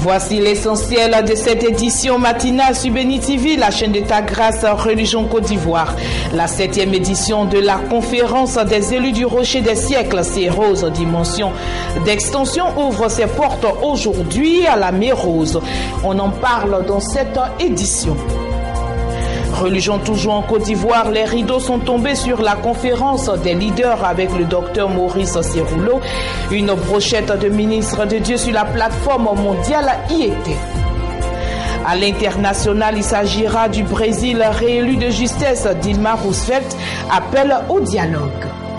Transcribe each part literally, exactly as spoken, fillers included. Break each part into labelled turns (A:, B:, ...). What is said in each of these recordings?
A: Voici l'essentiel de cette édition matinale sur Béni T V, la chaîne de ta grâce Religion Côte d'Ivoire. La septième édition de la conférence des élus du Rocher des siècles, ces roses dimension d'extension, ouvre ses portes aujourd'hui à la Mer Rose. On en parle dans cette édition. Religion toujours en Côte d'Ivoire, les rideaux sont tombés sur la conférence des leaders avec le docteur Maurice Serroulo. Une brochette de ministres de Dieu sur la plateforme mondiale y était. À l'international, il s'agira du Brésil réélu de justesse. Dilma Rousseff appelle au dialogue.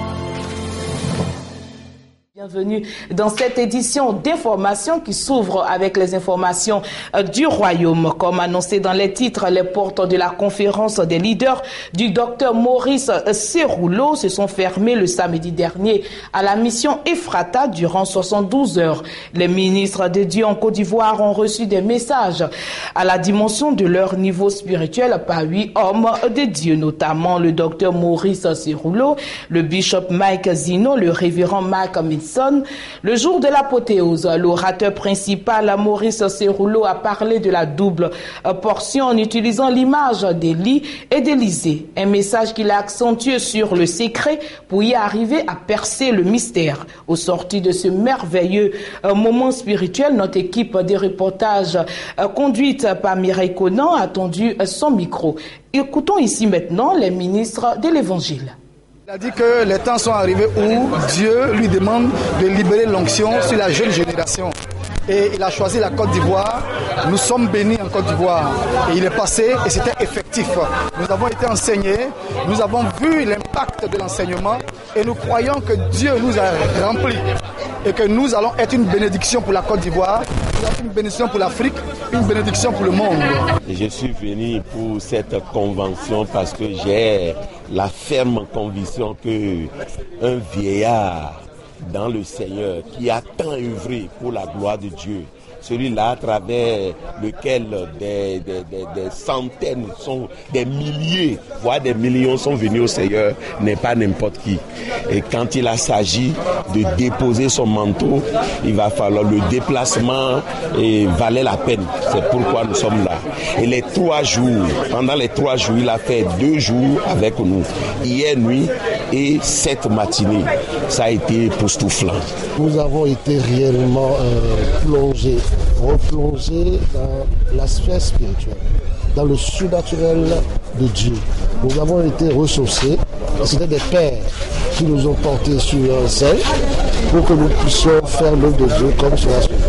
A: Bienvenue dans cette édition d'information qui s'ouvre avec les informations du Royaume. Comme annoncé dans les titres, les portes de la conférence des leaders du docteur Maurice Serroulo se sont fermées le samedi dernier à la mission Ephrata durant soixante-douze heures. Les ministres de Dieu en Côte d'Ivoire ont reçu des messages à la dimension de leur niveau spirituel par huit hommes de Dieu, notamment le docteur Maurice Serroulo, le bishop Mike Zino, le révérend Mark Mitson. Le jour de l'apothéose, l'orateur principal Maurice Serroulo a parlé de la double portion en utilisant l'image d'Élie et d'Élisée. Un message qu'il a accentué sur le secret pour y arriver à percer le mystère. Au sorti de ce merveilleux moment spirituel, notre équipe de reportage conduite par Mireille Conan a tendu son micro. Écoutons ici maintenant les ministres de l'Évangile.
B: Il a dit que les temps sont arrivés où Dieu lui demande de libérer l'onction sur la jeune génération. Et il a choisi la Côte d'Ivoire. Nous sommes bénis en Côte d'Ivoire. Et il est passé et c'était effectif. Nous avons été enseignés, nous avons vu l'impact de l'enseignement et nous croyons que Dieu nous a remplis et que nous allons être une bénédiction pour la Côte d'Ivoire, une bénédiction pour l'Afrique, une bénédiction pour le monde.
C: Je suis venu pour cette convention parce que j'ai la ferme conviction que un vieillard dans le Seigneur qui a tant œuvré pour la gloire de Dieu, celui-là à travers lequel des, des, des, des centaines, sont, des milliers, voire des millions sont venus au Seigneur, n'est pas n'importe qui. Et quand il a s'agi de déposer son manteau, il va falloir le déplacement et valait la peine. C'est pourquoi nous sommes là. Et les trois jours, pendant les trois jours, il a fait deux jours avec nous. Hier nuit et cette matinée, ça a été époustouflant.
D: Nous avons été réellement euh, plongés, replongés dans la sphère spirituelle, dans le surnaturel de Dieu. Nous avons été ressourcés. C'était des pères qui nous ont portés sur leur selle pour que nous puissions faire l'œuvre de Dieu comme cela se fait.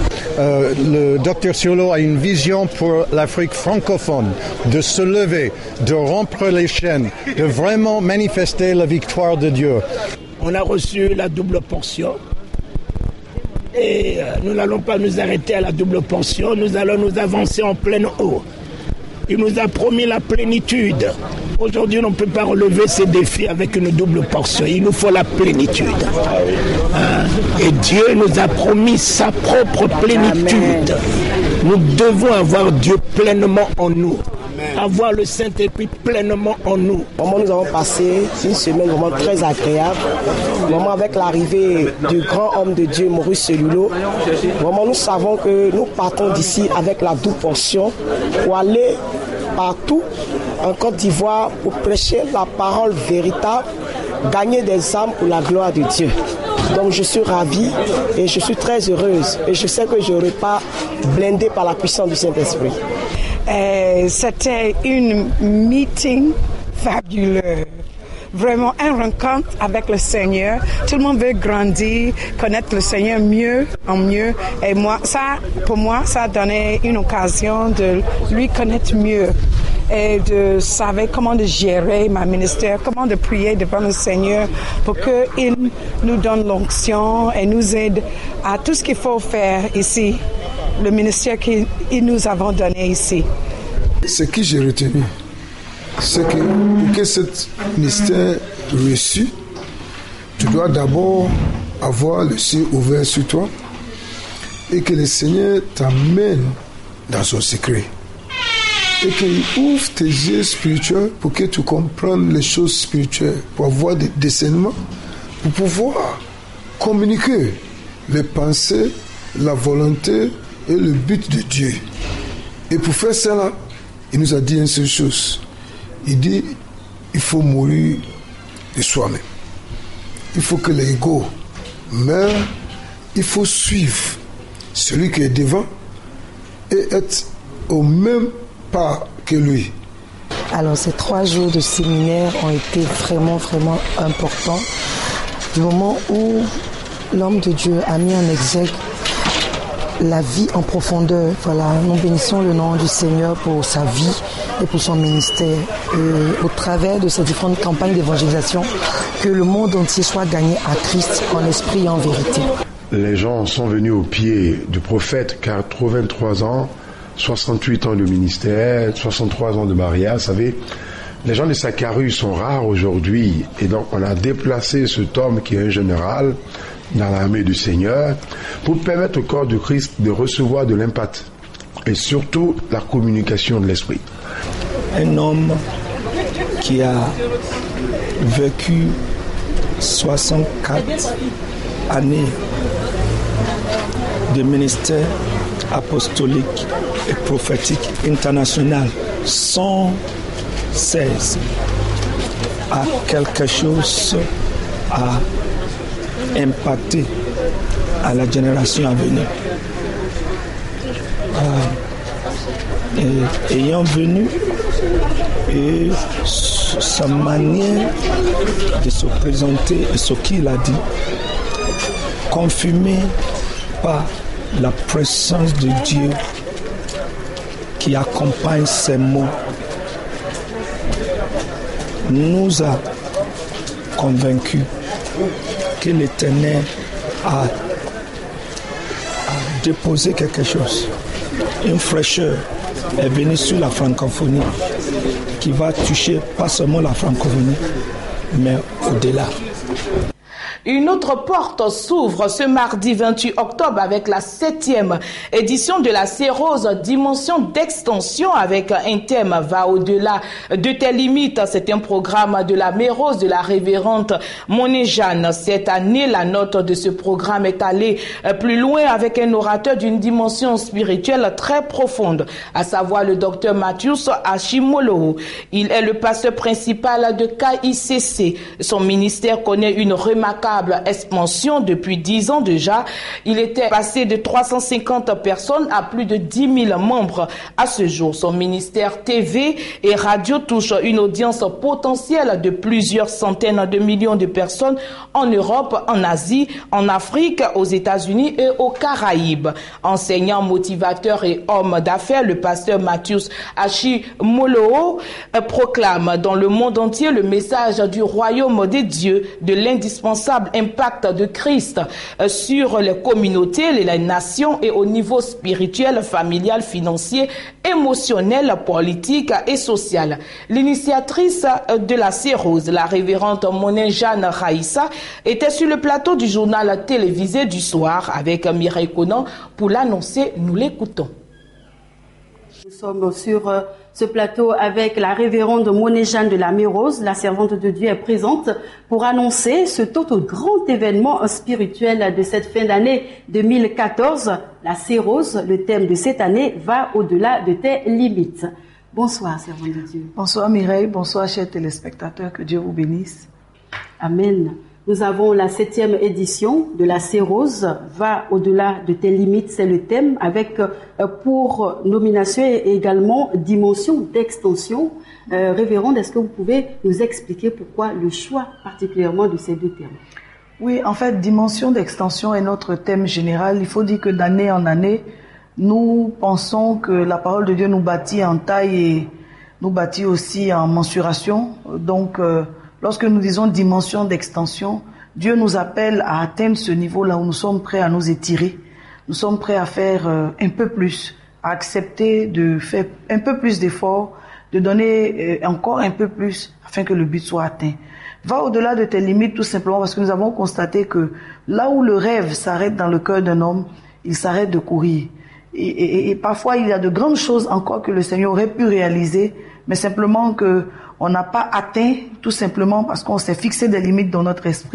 E: Euh, le docteur Serroulo a une vision pour l'Afrique francophone, de se lever, de rompre les chaînes, de vraiment manifester la victoire de Dieu.
F: On a reçu la double portion et euh, nous n'allons pas nous arrêter à la double portion, nous allons nous avancer en pleine eau. Il nous a promis la plénitude. Aujourd'hui, on ne peut pas relever ces défis avec une double portion. Il nous faut la plénitude. Hein? Et Dieu nous a promis sa propre plénitude. Nous devons avoir Dieu pleinement en nous. Avoir le Saint-Esprit pleinement en nous.
G: Vraiment, nous avons passé une semaine vraiment très agréable. Vraiment, avec l'arrivée du grand homme de Dieu, Maurice Serroulo, vraiment, nous savons que nous partons d'ici avec la double portion pour aller partout en Côte d'Ivoire pour prêcher la parole véritable, gagner des âmes pour la gloire de Dieu. Donc je suis ravie et je suis très heureuse et je sais que je n'aurai pas blindé par la puissance du Saint-Esprit.
H: Euh, c'était une meeting fabuleux. Vraiment un rencontre avec le Seigneur. Tout le monde veut grandir, connaître le Seigneur mieux en mieux. Et moi, ça, pour moi, ça a donné une occasion de lui connaître mieux et de savoir comment de gérer ma ministère, comment de prier devant le Seigneur pour qu'il nous donne l'onction et nous aide à tout ce qu'il faut faire ici, le ministère qu'il nous avons donné ici.
B: Ce que j'ai retenu, c'est que pour que ce mystère reçu, tu dois d'abord avoir le ciel ouvert sur toi et que le Seigneur t'amène dans son secret. Et qu'il ouvre tes yeux spirituels pour que tu comprennes les choses spirituelles, pour avoir des discernements, pour pouvoir communiquer les pensées, la volonté
I: et le but de Dieu. Et pour faire cela, il nous a dit une seule chose. Il dit, il faut mourir de soi-même. Il faut que l'ego meure. Il faut suivre celui qui est devant et être au même pas que lui.
G: Alors ces trois jours de séminaire ont été vraiment, vraiment importants. Du moment où l'homme de Dieu a mis en exergue la vie en profondeur. Voilà, nous bénissons le nom du Seigneur pour sa vie et pour son ministère. Et au travers de ces différentes campagnes d'évangélisation, que le monde entier soit gagné à Christ en esprit et en vérité.
J: Les gens sont venus au pied du prophète, quatre-vingt-trois ans, soixante-huit ans de ministère, soixante-trois ans de mariage. Vous savez, les gens de Sakaru sont rares aujourd'hui. Et donc, on a déplacé cet homme qui est un général dans l'armée du Seigneur pour permettre au corps de Christ de recevoir de l'impact et surtout la communication de l'esprit.
F: Un homme qui a vécu soixante-quatre années de ministère apostolique et prophétique international sans cesse a quelque chose à impacter à la génération à venir. Euh, et, ayant venu et sa manière de se présenter et ce qu'il a dit, confirmé par la présence de Dieu qui accompagne ces mots, nous a convaincus que l'Éternel a, a déposé quelque chose. Une fraîcheur est venue sur la francophonie qui va toucher pas seulement la francophonie, mais au-delà.
A: Une autre porte s'ouvre ce mardi vingt-huit octobre avec la septième édition de la Cérose Dimension d'extension avec un thème va au-delà de tes limites. C'est un programme de la Mérose de la révérende Monet-Jeanne. Cette année, la note de ce programme est allée plus loin avec un orateur d'une dimension spirituelle très profonde, à savoir le docteur Mathius Hachimolo. Il est le pasteur principal de K I C C. Son ministère connaît une remarquable expansion depuis dix ans déjà. Il était passé de trois cent cinquante personnes à plus de dix mille membres à ce jour. Son ministère T V et radio touche une audience potentielle de plusieurs centaines de millions de personnes en Europe, en Asie, en Afrique, aux États-Unis et aux Caraïbes. Enseignant, motivateur et homme d'affaires, le pasteur Mathius Hachimolo proclame dans le monde entier le message du royaume des dieux, de l'indispensable impact de Christ sur les communautés, les nations et au niveau spirituel, familial, financier, émotionnel, politique et social. L'initiatrice de la Cérose, la révérende Monet-Jeanne Raïssa, était sur le plateau du journal télévisé du soir avec Mireille Conan. Pour l'annoncer, nous l'écoutons.
K: Nous sommes sur euh, ce plateau avec la révérende Monet-Jeanne de la Mérose. La servante de Dieu est présente pour annoncer ce tout grand événement spirituel de cette fin d'année deux mille quatorze. La Cérose, le thème de cette année, va au-delà de tes limites. Bonsoir, servante de Dieu.
H: Bonsoir Mireille, bonsoir chers téléspectateurs, que Dieu vous bénisse.
K: Amen. Nous avons la septième édition de la Cérose, va au-delà de tes limites, c'est le thème, avec pour nomination et également dimension d'extension. Euh, révérende, est-ce que vous pouvez nous expliquer pourquoi le choix particulièrement de ces deux thèmes?
H: Oui, en fait, dimension d'extension est notre thème général. Il faut dire que d'année en année, nous pensons que la parole de Dieu nous bâtit en taille et nous bâtit aussi en mensuration. Donc, euh, lorsque nous disons dimension d'extension, Dieu nous appelle à atteindre ce niveau-là où nous sommes prêts à nous étirer. Nous sommes prêts à faire euh, un peu plus, à accepter de faire un peu plus d'efforts, de donner euh, encore un peu plus afin que le but soit atteint. Va au-delà de tes limites tout simplement parce que nous avons constaté que là où le rêve s'arrête dans le cœur d'un homme, il s'arrête de courir. Et, et, et parfois, il y a de grandes choses encore que le Seigneur aurait pu réaliser, mais simplement que on n'a pas atteint, tout simplement parce qu'on s'est fixé des limites dans notre esprit.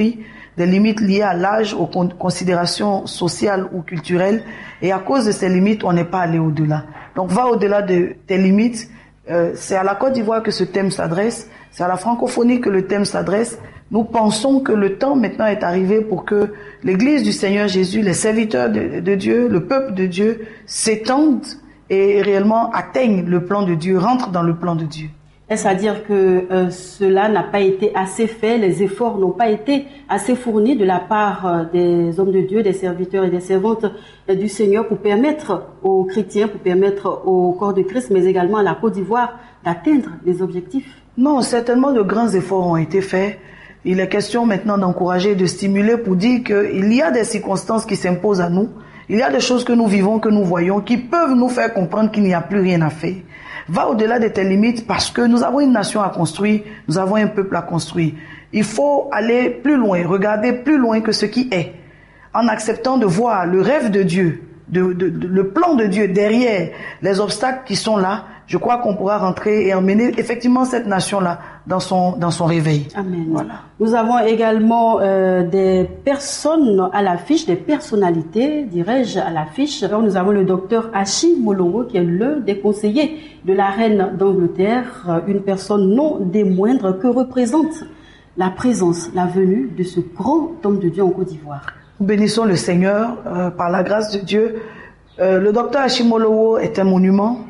L: des limites liées à l'âge, aux con- considérations sociales ou culturelles. Et à cause de ces limites, on n'est pas allé au-delà. Donc va au-delà de tes limites. Euh, c'est à la Côte d'Ivoire que ce thème s'adresse. C'est à la francophonie que le thème s'adresse. Nous pensons que le temps maintenant est arrivé pour que l'Église du Seigneur Jésus, les serviteurs de, de Dieu, le peuple de Dieu s'étendent et réellement atteignent le plan de Dieu, rentrent dans le plan de Dieu.
K: Est-ce à dire que euh, cela n'a pas été assez fait, les efforts n'ont pas été assez fournis de la part euh, des hommes de Dieu, des serviteurs et des servantes euh, du Seigneur pour permettre aux chrétiens, pour permettre au corps de Christ, mais également à la Côte d'Ivoire d'atteindre les objectifs?
L: Non, certainement de grands efforts ont été faits. Il est question maintenant d'encourager, de stimuler pour dire qu'il y a des circonstances qui s'imposent à nous. Il y a des choses que nous vivons, que nous voyons, qui peuvent nous faire comprendre qu'il n'y a plus rien à faire. Va au-delà de tes limites parce que nous avons une nation à construire, nous avons un peuple à construire. Il faut aller plus loin, regarder plus loin que ce qui est, en acceptant de voir le rêve de Dieu, de, de, de, le plan de Dieu derrière les obstacles qui sont là. Je crois qu'on pourra rentrer et emmener effectivement cette nation-là dans son, dans son réveil.
K: Amen. Voilà. Nous avons également euh, des personnes à l'affiche, des personnalités, dirais-je, à l'affiche. Alors, nous avons le docteur Achille Molongo, qui est l'un des conseillers de la reine d'Angleterre, une personne non des moindres que représente la présence, la venue de ce grand homme de Dieu en Côte d'Ivoire.
L: Nous bénissons le Seigneur euh, par la grâce de Dieu. Euh, le docteur Achille Molongo est un monument.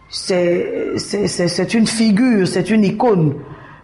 L: C'est, c'est, c'est, c'est une figure, c'est une icône.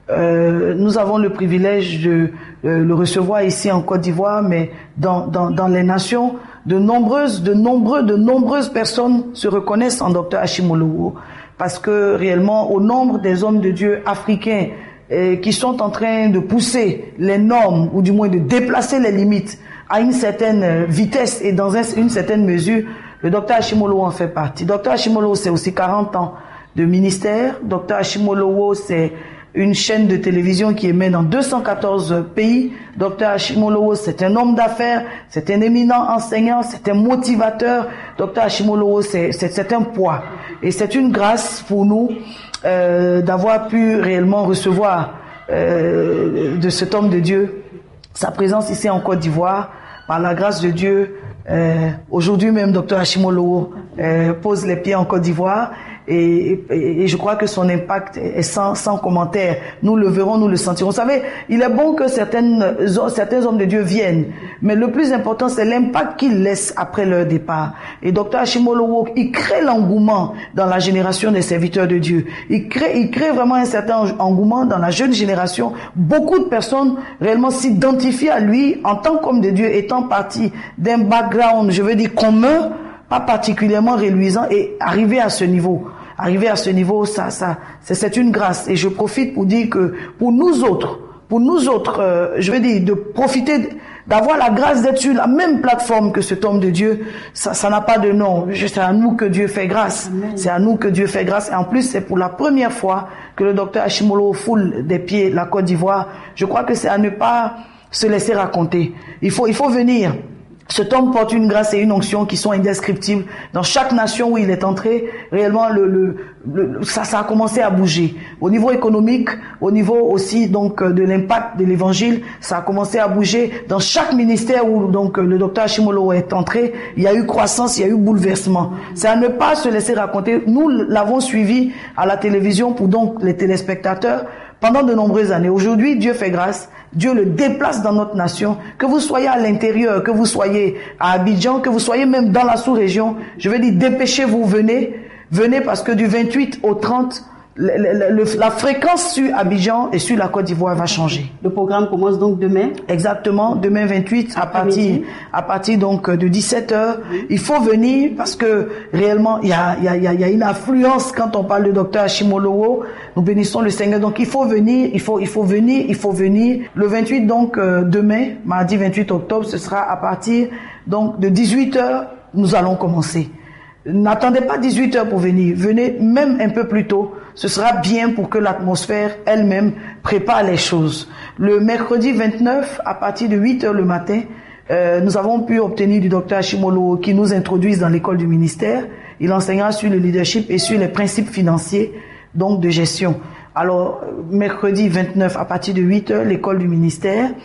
L: Euh, nous avons le privilège de euh, le recevoir ici en Côte d'Ivoire, mais dans, dans, dans les nations, de nombreuses, de nombreux, de nombreuses personnes se reconnaissent en docteur Achille Molongo, parce que réellement, au nombre des hommes de Dieu africains euh, qui sont en train de pousser les normes, ou du moins de déplacer les limites à une certaine vitesse et dans un, une certaine mesure, le docteur Achille Molongo en fait partie. docteur Achille Molongo, c'est aussi quarante ans de ministère. docteur Achille Molongo, c'est une chaîne de télévision qui émet dans deux cent quatorze pays. docteur Achille Molongo, c'est un homme d'affaires, c'est un éminent enseignant, c'est un motivateur. docteur Achille Molongo, c'est, c'est, c'est un poids. Et c'est une grâce pour nous euh, d'avoir pu réellement recevoir euh, de cet homme de Dieu sa présence ici en Côte d'Ivoire. Par la grâce de Dieu, euh, aujourd'hui même, docteur Achille Molongo euh, pose les pieds en Côte d'Ivoire et, et, et je crois que son impact est sans, sans commentaire. Nous le verrons, nous le sentirons. Vous savez, il est bon que certaines, certains hommes de Dieu viennent, mais le plus important, c'est l'impact qu'ils laissent après leur départ. Et docteur Achille Molongo, il crée l'engouement dans la génération des serviteurs de Dieu. Il crée, il crée vraiment un certain engouement dans la jeune génération. Beaucoup de personnes réellement s'identifient à lui en tant qu'homme de Dieu, étant parti d'un background, je veux dire, commun, pas particulièrement reluisant, et arriver à ce niveau. Arriver à ce niveau, ça, ça, c'est, c'est une grâce. Et je profite pour dire que pour nous autres, pour nous autres, euh, je veux dire, de profiter, d'avoir la grâce d'être sur la même plateforme que cet homme de Dieu, ça, ça n'a pas de nom. C'est à nous que Dieu fait grâce. Amen. C'est à nous que Dieu fait grâce. Et en plus, c'est pour la première fois que le docteur Achille Molongo foule des pieds la Côte d'Ivoire. Je crois que c'est à ne pas se laisser raconter. Il faut, il faut venir. Cet homme porte une grâce et une onction qui sont indescriptibles. Dans chaque nation où il est entré, réellement, le, le, le, ça, ça a commencé à bouger. Au niveau économique, au niveau aussi donc de l'impact de l'évangile, ça a commencé à bouger. Dans chaque ministère où donc le docteur Achille Molongo est entré, il y a eu croissance, il y a eu bouleversement. C'est à ne pas se laisser raconter. Nous l'avons suivi à la télévision pour donc les téléspectateurs pendant de nombreuses années. Aujourd'hui, Dieu fait grâce. Dieu le déplace dans notre nation. Que vous soyez à l'intérieur, que vous soyez à Abidjan, que vous soyez même dans la sous-région, je veux dire, dépêchez-vous, venez. Venez parce que du vingt-huit au trente, le, le, le, la fréquence sur Abidjan et sur la Côte d'Ivoire va changer.
K: Le programme commence donc demain?
L: Exactement, demain vingt-huit à partir, à partir donc de dix-sept heures. Oui. Il faut venir parce que réellement, il y a, il y a, il y a une affluence quand on parle de docteur Achille Molongo. Nous bénissons le Seigneur. Donc il faut venir, il faut, il faut venir, il faut venir. Le vingt-huit donc euh, demain, mardi vingt-huit octobre, ce sera à partir donc de dix-huit heures, nous allons commencer. N'attendez pas dix-huit heures pour venir. Venez même un peu plus tôt. Ce sera bien pour que l'atmosphère elle-même prépare les choses. Le mercredi vingt-neuf, à partir de huit heures le matin, euh, nous avons pu obtenir du docteur Achille Molongo qui nous introduise dans l'école du ministère. Il enseignera sur le leadership et sur les principes financiers, donc de gestion. Alors, mercredi vingt-neuf, à partir de huit heures, l'école du ministère.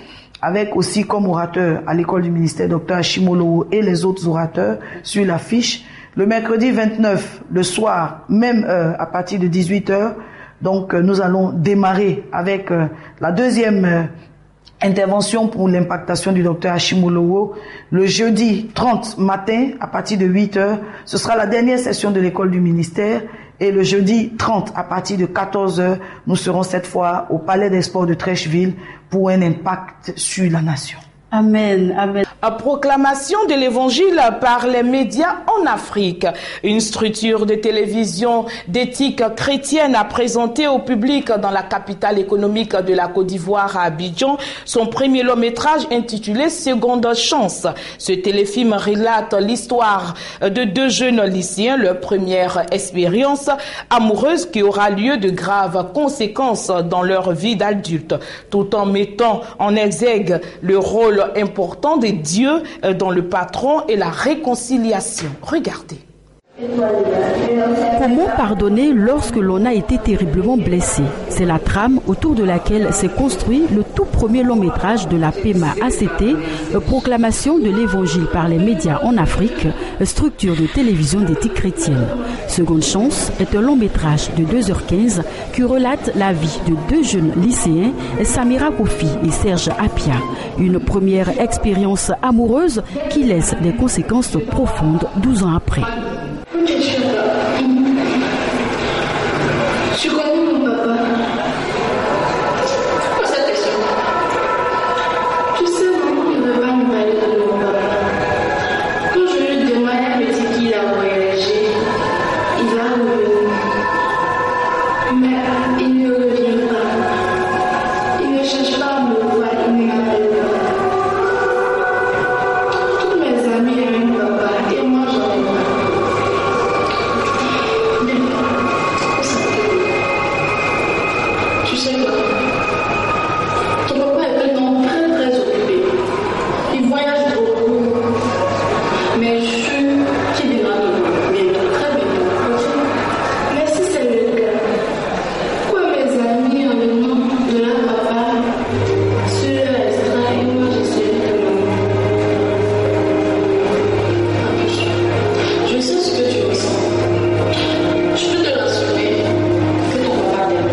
L: avec aussi comme orateur à l'école du ministère Docteur Ashimolowo et les autres orateurs sur l'affiche. Le mercredi vingt-neuf, le soir, même heure, à partir de dix-huit heures, donc nous allons démarrer avec euh, la deuxième euh, intervention pour l'impactation du docteur Ashimolowo. Le jeudi trente matin, à partir de huit heures, ce sera la dernière session de l'école du ministère. Et le jeudi trente, à partir de quatorze heures, nous serons cette fois au Palais des Sports de Trècheville pour un impact sur la nation.
K: Amen, amen.
A: Proclamation de l'évangile par les médias en Afrique. Une structure de télévision d'éthique chrétienne a présenté au public dans la capitale économique de la Côte d'Ivoire à Abidjan son premier long métrage intitulé Seconde Chance. Ce téléfilm relate l'histoire de deux jeunes lycéens, leur première expérience amoureuse qui aura lieu de graves conséquences dans leur vie d'adulte, tout en mettant en exergue le rôle important de Dieu dans le patron et la réconciliation. Regardez.
M: Comment pardonner lorsque l'on a été terriblement blessé? C'est la trame autour de laquelle s'est construit le tout premier long métrage de la P E M A A C T, Proclamation de l'évangile par les médias en Afrique, structure de télévision d'éthique chrétienne. Seconde Chance est un long métrage de deux heures quinze qui relate la vie de deux jeunes lycéens, Samira Kofi et Serge Apia. Une première expérience amoureuse qui laisse des conséquences profondes douze ans après.
N: Tu connais mon papa? Pourquoi cette question? Tu sais, maman ne veut pas nous parler de mon papa. Quand je lui demande à petit qu'il a voyagé, il va revenir. Mais il ne revient pas. Il ne cherche pas à me voir, il ne m'appelle pas. Tous mes amis aiment mon papa et moi j'en ai pas. Tu sais quoi? Ton papa est vraiment très très occupé. Il voyage beaucoup. Mais je suis qu'il viendra bientôt, très bientôt. Mais si c'est le cas, pourquoi mes amis ont le nom de leur papa sur leur extra et moi je suis le nom? Je sais ce que tu ressens. Je peux te rassurer que ton papa t'aime.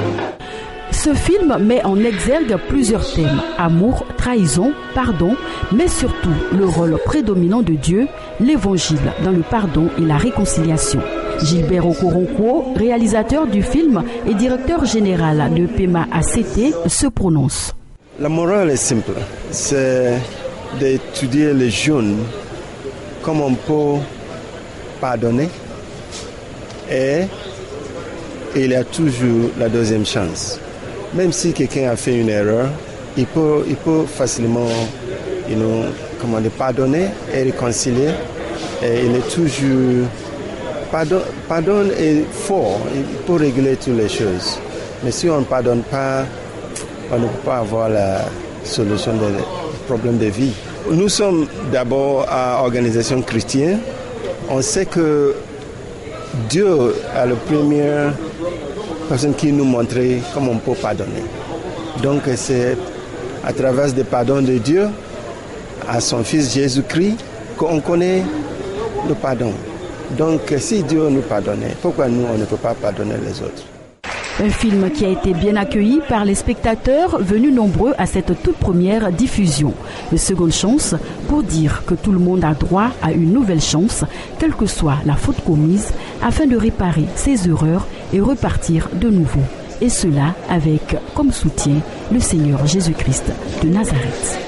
M: Ce film met en exergue plusieurs thèmes, amour, trahison, pardon, mais surtout le rôle prédominant de Dieu, l'évangile dans le pardon et la réconciliation. Gilbert Okoronkwo, réalisateur du film et directeur général de P E M A A C T, se prononce.
O: La morale est simple, c'est d'étudier les jeunes comme on peut pardonner et il y a toujours la deuxième chance. Même si quelqu'un a fait une erreur, il peut, il peut facilement you know, comment dire, pardonner et réconcilier. Et il est toujours... Pardon, pardon est fort, il peut régler toutes les choses. Mais si on ne pardonne pas, on ne peut pas avoir la solution des problèmes de vie. Nous sommes d'abord à organisation chrétienne. On sait que Dieu est la première personne qui nous montrait comment on peut pardonner. Donc c'est à travers des pardons de Dieu à son Fils Jésus-Christ qu'on connaît le pardon. Donc si Dieu nous pardonnait, pourquoi nous on ne peut pas pardonner les autres?
M: Un film qui a été bien accueilli par les spectateurs venus nombreux à cette toute première diffusion. Une seconde chance pour dire que tout le monde a droit à une nouvelle chance, quelle que soit la faute commise, afin de réparer ses erreurs et repartir de nouveau. Et cela avec comme soutien le Seigneur Jésus-Christ de Nazareth.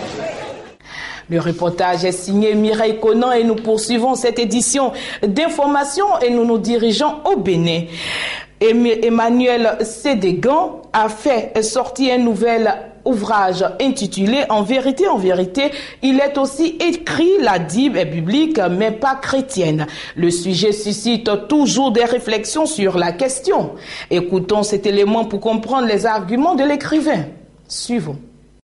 A: Le reportage est signé Mireille Conan et nous poursuivons cette édition d'information et nous nous dirigeons au Bénin. Emmanuel Sédégan a fait sortir un nouvel ouvrage intitulé « En vérité, en vérité ». Il est aussi écrit la Bible biblique, mais pas chrétienne. Le sujet suscite toujours des réflexions sur la question. Écoutons cet élément pour comprendre les arguments de l'écrivain. Suivons.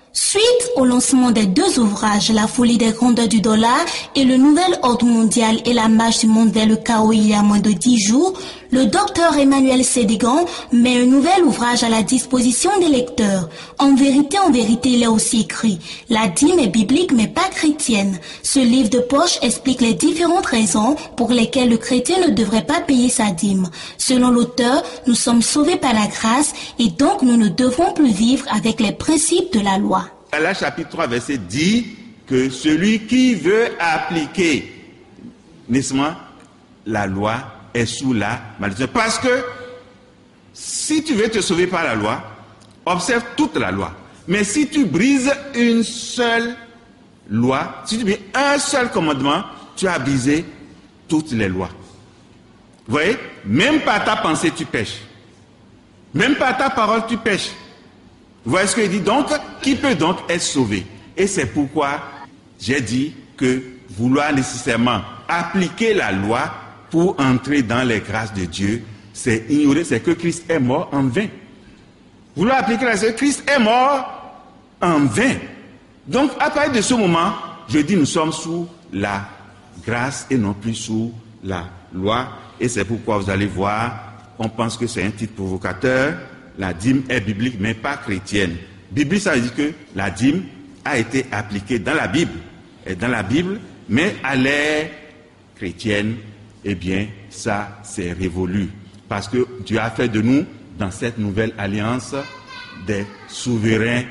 P: Suite au lancement des deux ouvrages, La folie des grandeurs du dollar et Le nouvel ordre mondial et la marche du monde vers le chaos il y a moins de dix jours, le docteur Emmanuel Sédégan met un nouvel ouvrage à la disposition des lecteurs. En vérité, en vérité, il est aussi écrit « La dîme est biblique mais pas chrétienne ». Ce livre de poche explique les différentes raisons pour lesquelles le chrétien ne devrait pas payer sa dîme. Selon l'auteur, nous sommes sauvés par la grâce et donc nous ne devrons plus vivre avec les principes de la loi.
Q: La chapitre trois, verset dit que celui qui veut appliquer, n'est-ce pas, la loi est sous la malédiction. Parce que si tu veux te sauver par la loi, observe toute la loi. Mais si tu brises une seule loi, si tu brises un seul commandement, tu as brisé toutes les lois. Vous voyez, même par ta pensée, tu pêches. Même par ta parole, tu pêches. Vous voyez ce qu'il dit? Donc, qui peut donc être sauvé? Et c'est pourquoi j'ai dit que vouloir nécessairement appliquer la loi pour entrer dans les grâces de Dieu, c'est ignorer, c'est que Christ est mort en vain. Vouloir appliquer la loi, Christ est mort en vain. Donc, à partir de ce moment, je dis nous sommes sous la grâce et non plus sous la loi. Et c'est pourquoi vous allez voir, on pense que c'est un titre provocateur. La dîme est biblique, mais pas chrétienne. Biblique, ça veut dire que la dîme a été appliquée dans la Bible. Et dans la Bible, mais à l'ère chrétienne, eh bien, ça s'est révolu. Parce que Dieu a fait de nous, dans cette nouvelle alliance, des souverains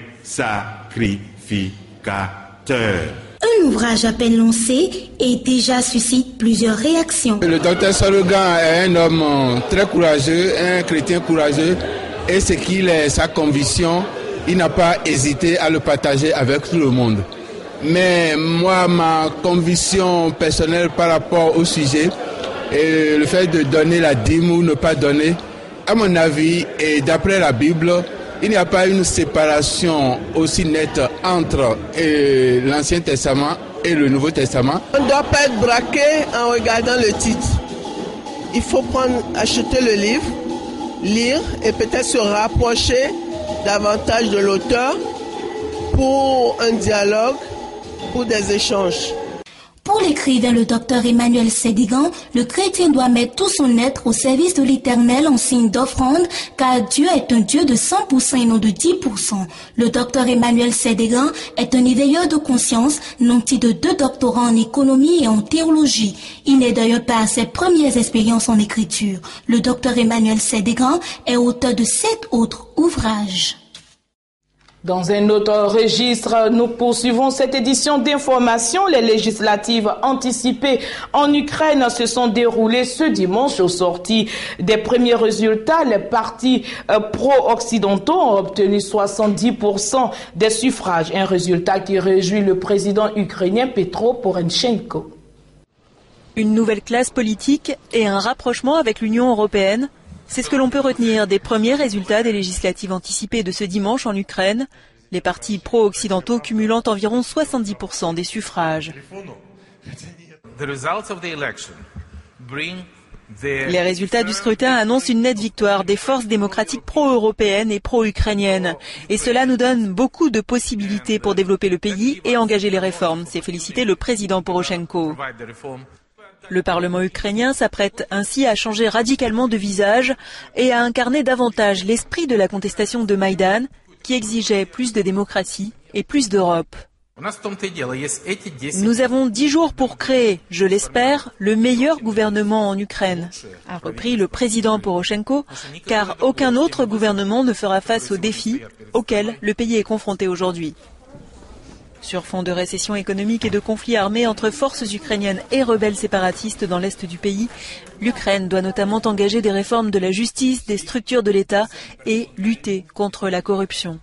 Q: sacrificateurs.
P: Un ouvrage à peine lancé et déjà suscite plusieurs réactions.
R: Le docteur Sédégan est un homme très courageux, un chrétien courageux. Et ce qu'il est, sa conviction, il n'a pas hésité à le partager avec tout le monde. Mais moi, ma conviction personnelle par rapport au sujet, et le fait de donner la dîme ou ne pas donner, à mon avis, et d'après la Bible, il n'y a pas une séparation aussi nette entre euh, l'Ancien Testament et le Nouveau Testament.
S: On ne doit pas être braqué en regardant le titre. Il faut prendre, acheter le livre, lire et peut-être se rapprocher davantage de l'auteur pour un dialogue, pour des échanges.
P: Pour l'écrivain le docteur Emmanuel Sédégan, le chrétien doit mettre tout son être au service de l'Éternel en signe d'offrande, car Dieu est un Dieu de cent pour cent et non de dix pour cent. Le docteur Emmanuel Sédégan est un éveilleur de conscience, nanti de deux doctorats en économie et en théologie. Il n'est d'ailleurs pas à ses premières expériences en écriture. Le docteur Emmanuel Sédégan est auteur de sept autres ouvrages.
A: Dans un autre registre, nous poursuivons cette édition d'information. Les législatives anticipées en Ukraine se sont déroulées ce dimanche. Au sorti des premiers résultats, les partis pro-occidentaux ont obtenu soixante-dix pour cent des suffrages. Un résultat qui réjouit le président ukrainien Petro Poroshenko.
T: Une nouvelle classe politique et un rapprochement avec l'Union européenne. C'est ce que l'on peut retenir des premiers résultats des législatives anticipées de ce dimanche en Ukraine, les partis pro-occidentaux cumulant environ soixante-dix pour cent des suffrages. Les résultats du scrutin annoncent une nette victoire des forces démocratiques pro-européennes et pro-ukrainiennes. Et cela nous donne beaucoup de possibilités pour développer le pays et engager les réformes, s'est félicité le président Poroshenko. Le Parlement ukrainien s'apprête ainsi à changer radicalement de visage et à incarner davantage l'esprit de la contestation de Maïdan, qui exigeait plus de démocratie et plus d'Europe. Nous avons dix jours pour créer, je l'espère, le meilleur gouvernement en Ukraine, a repris le président Poroshenko, car aucun autre gouvernement ne fera face aux défis auxquels le pays est confronté aujourd'hui. Sur fond de récession économique et de conflits armés entre forces ukrainiennes et rebelles séparatistes dans l'est du pays, l'Ukraine doit notamment engager des réformes de la justice, des structures de l'État et lutter contre la corruption.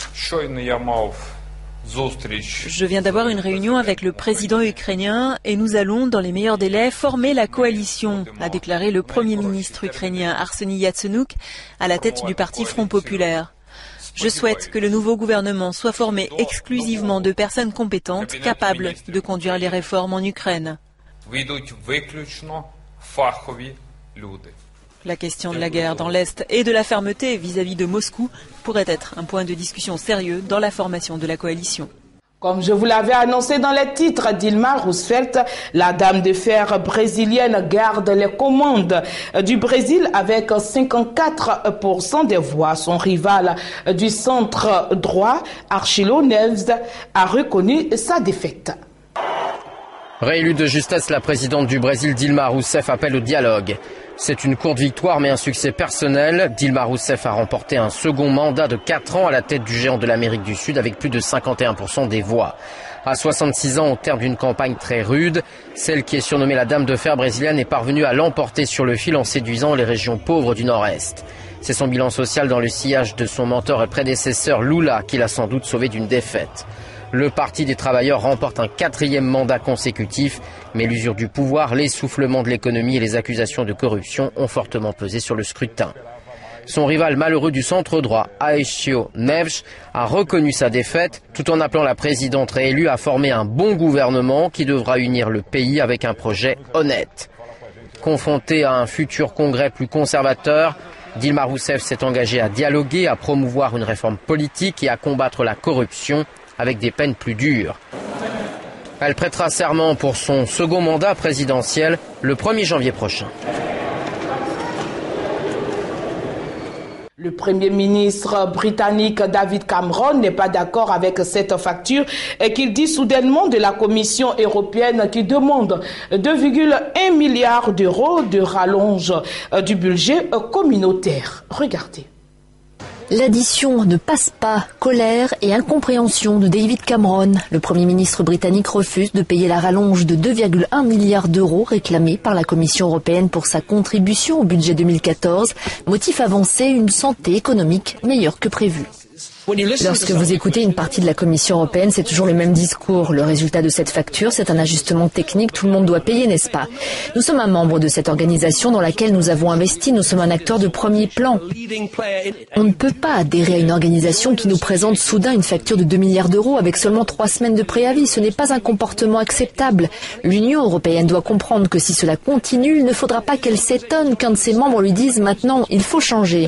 T: Je viens d'avoir une réunion avec le président ukrainien et nous allons, dans les meilleurs délais, former la coalition, a déclaré le premier ministre ukrainien Arseniy Yatsenyuk à la tête du parti Front populaire. Je souhaite que le nouveau gouvernement soit formé exclusivement de personnes compétentes, capables de conduire les réformes en Ukraine. La question de la guerre dans l'Est et de la fermeté vis-à-vis de Moscou pourrait être un point de discussion sérieux dans la formation de la coalition.
A: Comme je vous l'avais annoncé dans les titres, Dilma Rousseff, la dame de fer brésilienne, garde les commandes du Brésil avec cinquante-quatre pour cent des voix. Son rival du centre droit, Archilo Neves, a reconnu sa défaite.
U: Réélue de justesse, la présidente du Brésil, Dilma Rousseff, appelle au dialogue. C'est une courte victoire mais un succès personnel. Dilma Rousseff a remporté un second mandat de quatre ans à la tête du géant de l'Amérique du Sud avec plus de cinquante et un pour cent des voix. À soixante-six ans, au terme d'une campagne très rude, celle qui est surnommée la dame de fer brésilienne est parvenue à l'emporter sur le fil en séduisant les régions pauvres du Nord-Est. C'est son bilan social dans le sillage de son mentor et prédécesseur Lula qui l'a sans doute sauvé d'une défaite. Le Parti des travailleurs remporte un quatrième mandat consécutif, mais l'usure du pouvoir, l'essoufflement de l'économie et les accusations de corruption ont fortement pesé sur le scrutin. Son rival malheureux du centre droit, Aécio Neves, a reconnu sa défaite tout en appelant la présidente réélue à former un bon gouvernement qui devra unir le pays avec un projet honnête. Confrontée à un futur congrès plus conservateur, Dilma Rousseff s'est engagée à dialoguer, à promouvoir une réforme politique et à combattre la corruption avec des peines plus dures. Elle prêtera serment pour son second mandat présidentiel le premier janvier prochain.
A: Le Premier ministre britannique David Cameron n'est pas d'accord avec cette facture et qu'il dit soudainement de la Commission européenne qui demande deux virgule un milliards d'euros de rallonge du budget communautaire. Regardez.
V: L'addition ne passe pas. Colère et incompréhension de David Cameron. Le Premier ministre britannique refuse de payer la rallonge de deux virgule un milliards d'euros réclamée par la Commission européenne pour sa contribution au budget deux mille quatorze. Motif avancé, une santé économique meilleure que prévu. Lorsque vous écoutez une partie de la Commission européenne, c'est toujours le même discours. Le résultat de cette facture, c'est un ajustement technique. Tout le monde doit payer, n'est-ce pas? Nous sommes un membre de cette organisation dans laquelle nous avons investi. Nous sommes un acteur de premier plan. On ne peut pas adhérer à une organisation qui nous présente soudain une facture de deux milliards d'euros avec seulement trois semaines de préavis. Ce n'est pas un comportement acceptable. L'Union européenne doit comprendre que si cela continue, il ne faudra pas qu'elle s'étonne qu'un de ses membres lui dise maintenant, il faut changer.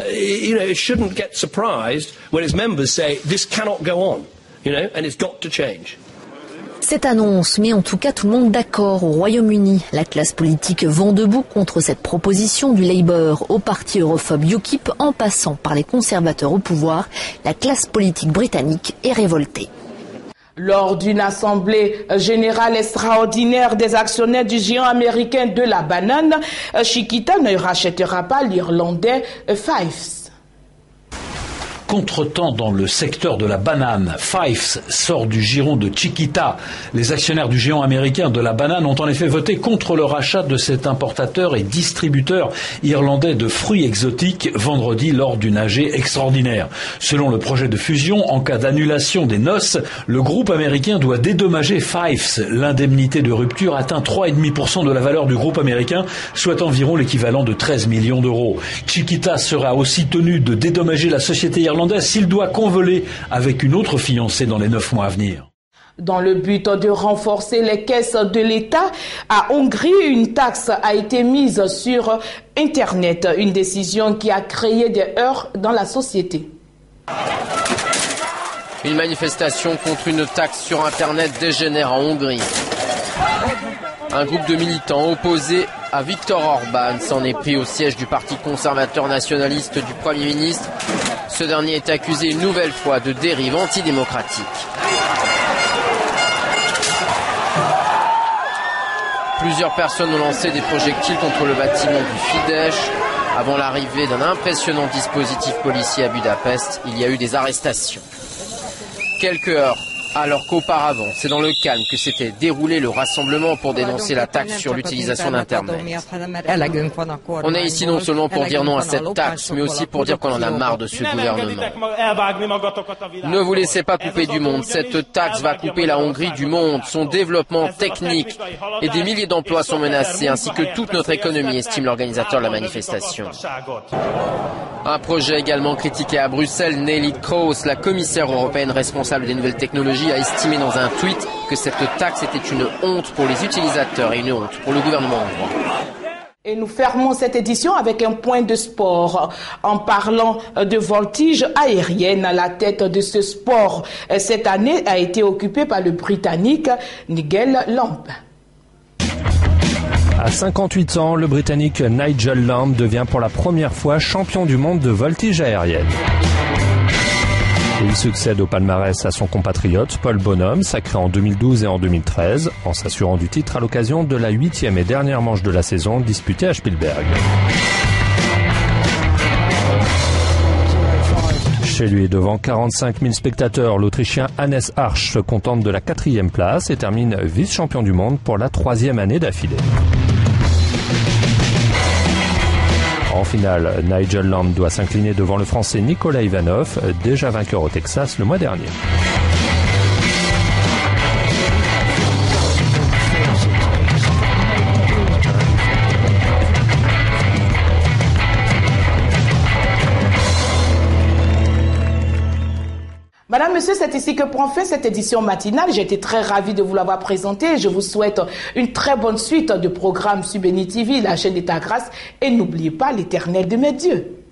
W: Say this cannot go on, you know, and it's got to change.
V: Cette annonce met en tout cas tout le monde d'accord au Royaume-Uni. La classe politique vend debout contre cette proposition du Labour au parti europhobe U K I P en passant par les conservateurs au pouvoir. La classe politique britannique est révoltée.
A: Lors d'une assemblée générale extraordinaire des actionnaires du géant américain de la banane, Chiquita ne rachètera pas l'Irlandais Fives.
X: Contretemps dans le secteur de la banane, Fives sort du giron de Chiquita. Les actionnaires du géant américain de la banane ont en effet voté contre le rachat de cet importateur et distributeur irlandais de fruits exotiques vendredi lors d'une A G extraordinaire. Selon le projet de fusion, en cas d'annulation des noces, le groupe américain doit dédommager Fives. L'indemnité de rupture atteint trois virgule cinq pour cent de la valeur du groupe américain, soit environ l'équivalent de treize millions d'euros. Chiquita sera aussi tenu de dédommager la société irlandaise s'il doit convoler avec une autre fiancée dans les neuf mois à venir.
A: Dans le but de renforcer les caisses de l'État, à Hongrie, une taxe a été mise sur Internet, une décision qui a créé des heurts dans la société.
U: Une manifestation contre une taxe sur Internet dégénère en Hongrie. Un groupe de militants opposés à Viktor Orban s'en est pris au siège du parti conservateur nationaliste du Premier ministre. Ce dernier est accusé une nouvelle fois de dérive antidémocratique. Plusieurs personnes ont lancé des projectiles contre le bâtiment du Fidesz. Avant l'arrivée d'un impressionnant dispositif policier à Budapest, il y a eu des arrestations. Quelques heures alors qu'auparavant, c'est dans le calme que s'était déroulé le rassemblement pour dénoncer la taxe sur l'utilisation d'Internet. On est ici non seulement pour dire non à cette taxe, mais aussi pour dire qu'on en a marre de ce gouvernement. Ne vous laissez pas couper du monde. Cette taxe va couper la Hongrie du monde. Son développement technique et des milliers d'emplois sont menacés, ainsi que toute notre économie, estime l'organisateur de la manifestation. Un projet également critiqué à Bruxelles. Neelie Kroes, la commissaire européenne responsable des nouvelles technologies, a estimé dans un tweet que cette taxe était une honte pour les utilisateurs et une honte pour le gouvernement hongrois.
A: Et nous fermons cette édition avec un point de sport. En parlant de voltige aérienne, la tête de ce sport cette année a été occupée par le Britannique Nigel Lamb.
B: À cinquante-huit ans, le Britannique Nigel Lamb devient pour la première fois champion du monde de voltige aérienne. Il succède au palmarès à son compatriote Paul Bonhomme, sacré en deux mille douze et en deux mille treize, en s'assurant du titre à l'occasion de la huitième et dernière manche de la saison disputée à Spielberg. Chez lui, devant quarante-cinq mille spectateurs, l'Autrichien Hannes Arsch se contente de la quatrième place et termine vice-champion du monde pour la troisième année d'affilée. En finale, Nigel Lamb doit s'incliner devant le Français Nicolas Ivanov, déjà vainqueur au Texas le mois dernier.
A: Madame, Monsieur, c'est ici que prend fin cette édition matinale. J'ai été très ravi de vous l'avoir présentée. Je vous souhaite une très bonne suite de programmes sur Béni T V, la chaîne d'État Grâce. Et n'oubliez pas l'Éternel de mes dieux.